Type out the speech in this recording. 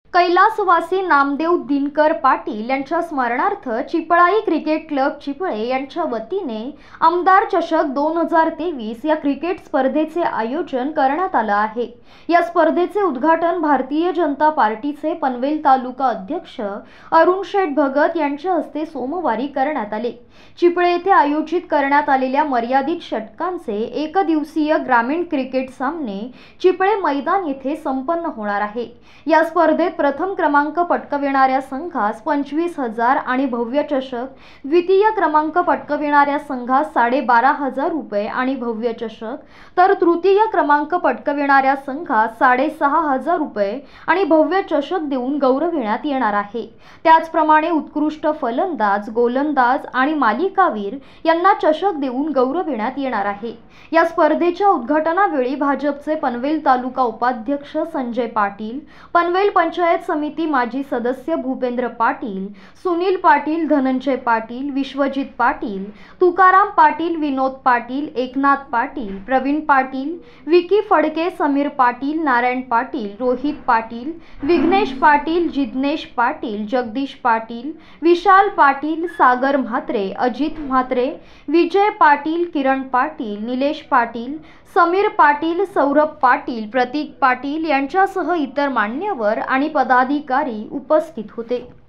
कैलासवासी नामदेव दिनकर पाटील यांच्या स्मरणार्थ चिपळाई क्रिकेट क्लब चिपळे यांच्या वतीने आमदार चषक 2023 या क्रिकेट स्पर्धेचे आयोजन करण्यात आले आहे। या स्पर्धेचे उद्घाटन भारतीय जनता पार्टीचे पनवेल तालुका अध्यक्ष अरुण शेठ भगत यांच्या हस्ते सोमवारी करण्यात आले। चिपळे येथे आयोजित करण्यात आलेल्या मर्यादित षटकांचे एकदिवसीय ग्रामीण क्रिकेट सामने चिपळे मैदान येथे संपन्न होणार आहे। या स्पर्धेत प्रथम क्रमांक पटकाविणाऱ्या संघास 25,000 आणि भव्य चषक, द्वितीय क्रमांक पटकाविणाऱ्या संघास 12,500 रुपये आणि भव्य चषक, तर तृतीय क्रमांक पटकाविणाऱ्या संघास 6,500 रुपये आणि भव्य चषक देऊन गौरविण्यात येणार आहे। त्याचप्रमाणे उत्कृष्ट फलंदाज, गोलंदाज आणि मालिकावीर यांना चषक देऊन गौरविण्यात येणार आहे। या स्पर्धेच्या उद्घाटनावेळी भाजपचे पनवेल तालुका उपाध्यक्ष संजय पाटील, पनवेल पंचायत समिती माजी सदस्य भूपेंद्र पाटील, सुनील पाटील, धनंजय पाटील, विश्वजित पाटील, तुकाराम पाटील, विनोद पाटील, एकनाथ पाटील, प्रवीण पाटील, विकी फडके, समीर पाटील, नारायण पाटील, रोहित पाटील, विघ्नेश पाटील, जिग्नेश पाटील, जगदीश पाटील, विशाल पाटील, सागर म्हात्रे, अजित म्हात्रे, विजय पाटील, किरण पाटील, निलेश पाटील, समीर पाटील, सौरभ पाटील, प्रतीक पाटील यांच्यासह इतर मान्यवर आणि पदाधिकारी उपस्थित होते।